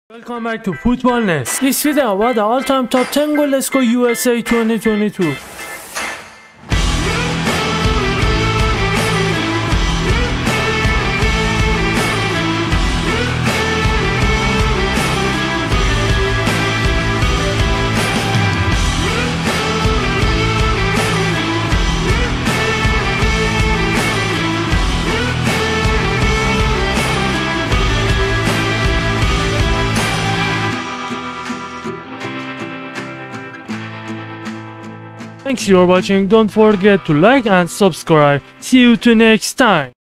Welcome back to Football Nest. This video about the all-time top 10 goal score USA 2022. Thanks for watching. Don't forget to like and subscribe. See you to next time.